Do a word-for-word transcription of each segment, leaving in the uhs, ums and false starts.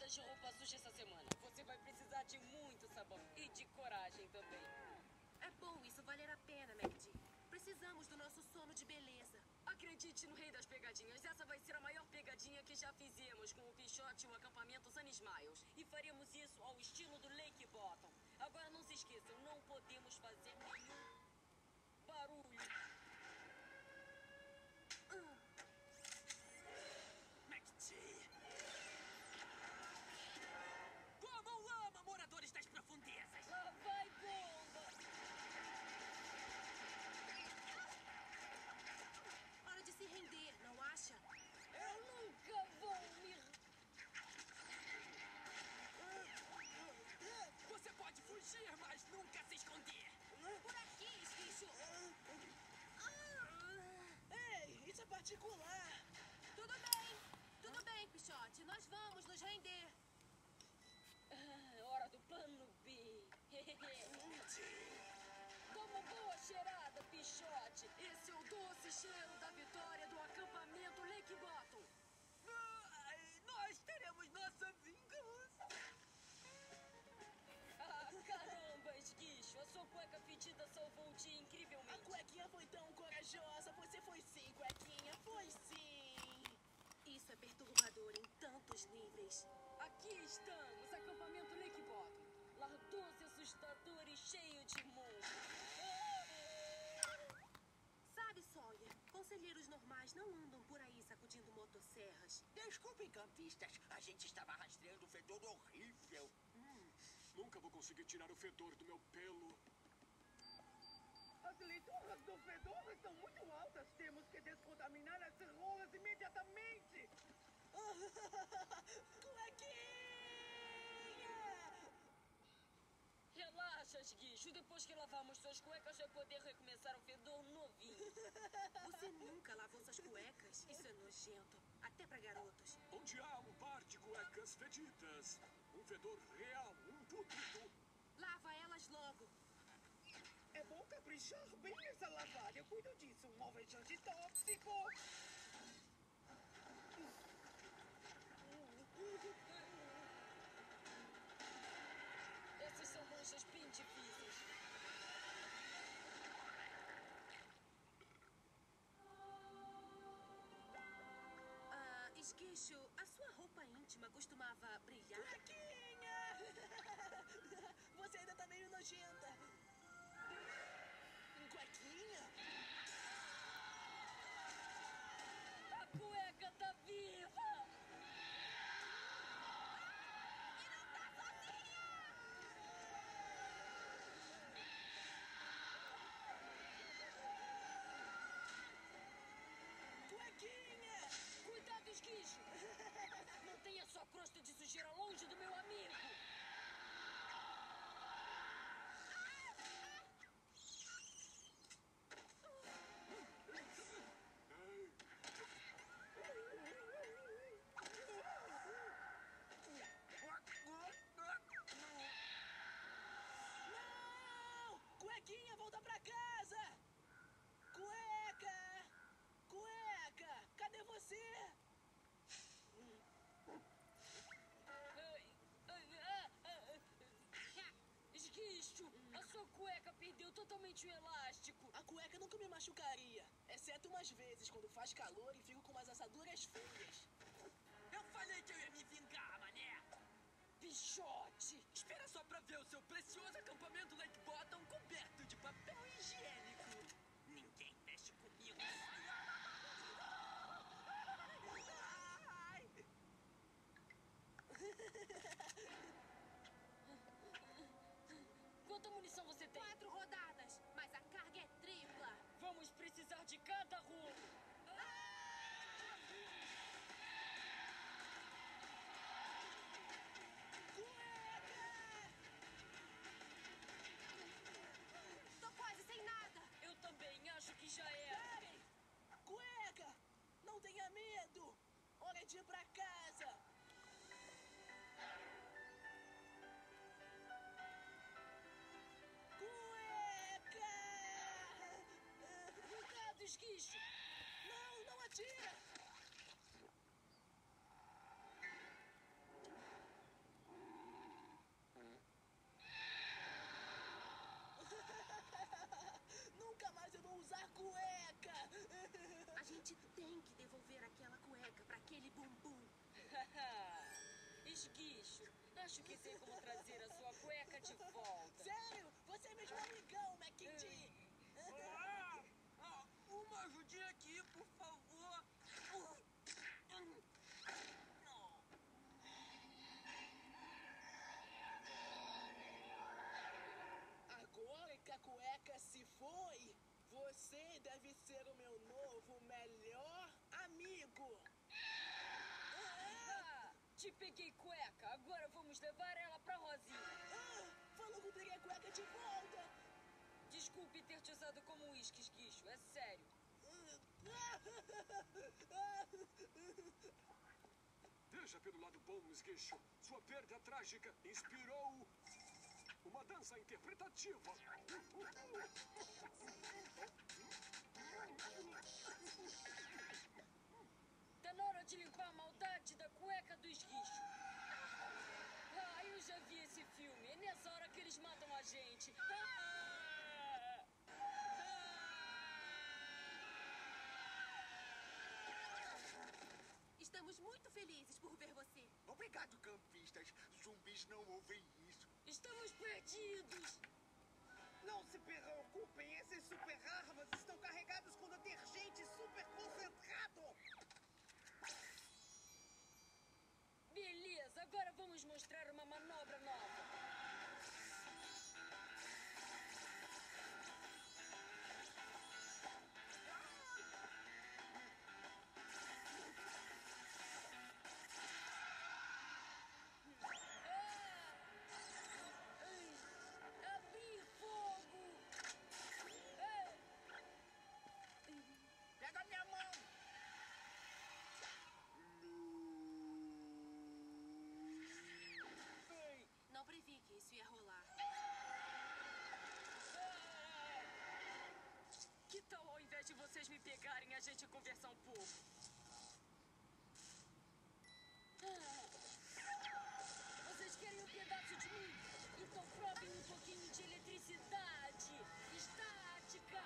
mudanças de roupa suja essa semana. Você vai precisar de muito sabão e de coragem também. É bom, isso valer a pena, MacD. Precisamos do nosso sono de beleza. Acredite no rei das pegadinhas. Essa vai ser a maior pegadinha que já fizemos com o Pichote e o acampamento Sunny Smiles. E faremos isso ao estilo do Lake Bottom. Agora não se esqueçam, não podemos fazer nenhum barulho. Hum. MacD! Comam lama, moradores das profundezas! Lá vai bomba! Hora de se render, não acha? Eu nunca vou me... Você pode fugir, mas nunca se esconder! Por aqui, esquicho! Ei, isso é particular. Tudo bem, tudo bem, Pichote. Nós vamos nos render. Ah, hora do plano B. Toma boa cheirada, Pichote. Esse é o doce cheiro da vitória do acampamento Lake Bottom. Ai, nós teremos nossa vingança! Ah, caramba, esguicho. A sua cueca fedida salvou o dia A incrivelmente. cuequinha foi tão corajosa. Você foi sim, cuequinha. Foi sim. Isso é perturbador em tantos níveis. Aqui estamos, acampamento Lake Bottom. Lar doce, assustador e cheio de monstros. Sabe, Sawyer, conselheiros normais não andam por aí sacudindo motosserras. Desculpem, campistas. A gente estava rastreando um fedor horrível. Nunca vou conseguir tirar o fedor do meu pelo. As leituras do fedor estão muito altas. Temos que descontaminar as rolas imediatamente. Cuequinha! Relaxa, esguicho. Depois que lavarmos suas cuecas, vai poder recomeçar o fedor novinho. Você nunca lavou suas cuecas? Isso é nojento. Até pra garotos. Onde há um par de cuecas fedidas, um fedor real, um puto. Lava elas logo. É bom caprichar bem essa lavagem. Eu cuido disso. Um alvejante tóxico. Essas são manchas bem difíceis. Ah, esguicho, a sua roupa íntima costumava brilhar? Cuequinha! Você ainda tá meio nojenta. Cuequinha? A cueca tá viva! Cuequinha! Cuidado, esguicho! Mantenha sua crosta de sujeira longe do meu amigo! Não! Cuequinha, volta pra casa! Cueca! Cueca! Cadê você? Ai, ai, ah, ah. Esguicho! A sua cueca perdeu totalmente o elástico! A cueca nunca me machucaria. Exceto umas vezes, quando faz calor e fico com umas assaduras feias. Eu falei que eu ia me vingar, mané! Pichote! Espera só pra ver o seu precioso acampamento Lake Bottom coberto de papel higiênico. Ninguém mexe comigo. Ai! Quanta munição você tem? Quatro rodadas, mas a carga é tripla. Vamos precisar de cada rolo! Tô quase sem nada. Eu também acho que já era! Parem! Cueca! Não tenha medo! Hora de ir pra casa! Cueca! Cuidado, esguicho! Não, não atira! Esguicho, acho que sei como trazer a sua cueca de volta. Sério? Você é mesmo amigão, McD. Ah, ah, uma ajudinha aqui, por favor. Agora que a cueca se foi, você deve ser o meu novo melhor amigo. Ah, te peguei cueca, agora vamos levar ela pra Rosinha. Ah, falou que eu peguei a cueca de volta. Desculpe ter te usado como uísque, Esguicho, é sério. Veja pelo lado bom, Esguicho. Sua perda trágica inspirou uma dança interpretativa. Tá na hora de limpar a maldade da cueca do Esguicho. Ah, eu já vi esse filme. É nessa hora que eles matam a gente. Ah! Estamos muito felizes por ver você. Obrigado, campistas. Zumbis não ouvem isso. Estamos perdidos. Não se preocupem, esses super armas estão carregados com detergente super concentrado. Beleza, agora vamos mostrar uma manobra nova. Abrir fogo! Pega a minha mão. Não previ que isso ia rolar. Que tal ao invés de vocês me pegarem, a gente conversar um pouco? Vocês querem um pedaço de mim? Então provem um pouquinho de eletricidade estática.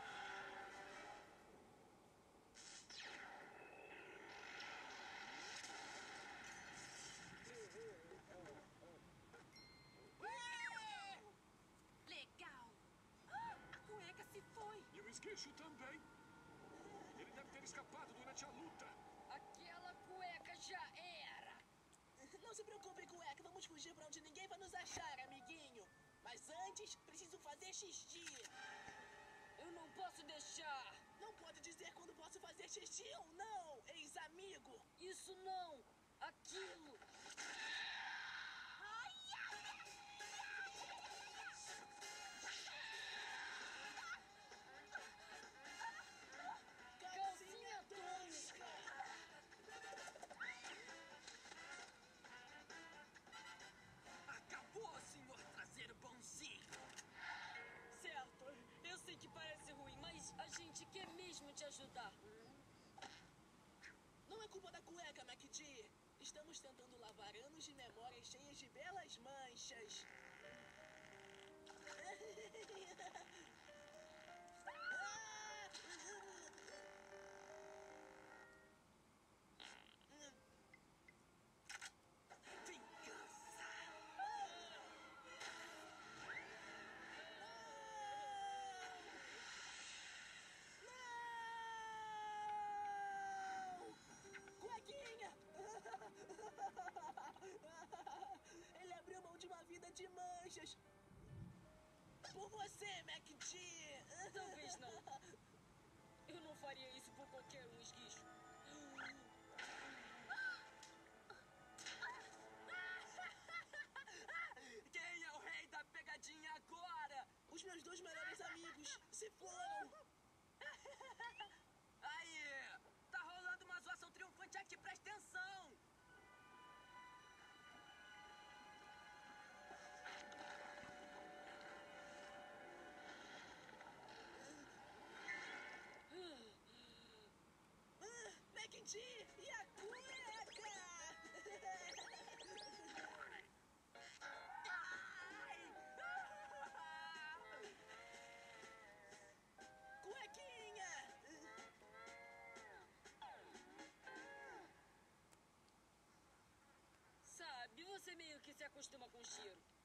Legal! Ah, a cueca se foi! E o Esguicho também. Ele deve ter escapado durante a luta. Aquela cueca já era. Não se preocupe, cueca. Vamos fugir pra onde ninguém vai nos achar, amiguinho. Mas antes, preciso fazer xixi. Eu não posso deixar. Não pode dizer quando posso fazer xixi ou não, ex-amigo. Isso não. Aquilo. Calcinha tônica. Acabou, senhor traseiro bonzinho. Certo. Eu sei que parece ruim, mas a gente quer mesmo te ajudar. Não é culpa da cueca, McD. Estamos tentando lavar anos de memórias cheias de belas manchas. Vingança. Não! Cuequinha! Ele abriu mão de uma vida de manchas. Por você, McD! Talvez não. Eu não faria isso por qualquer um, Esguicho. Quem é o rei da pegadinha agora? Os meus dois melhores amigos se foram. Aí, tá rolando uma zoação triunfante aqui, presta atenção. Ah, McD e a cueca! Cuequinha! Sabe, meio que se acostuma com o cheiro.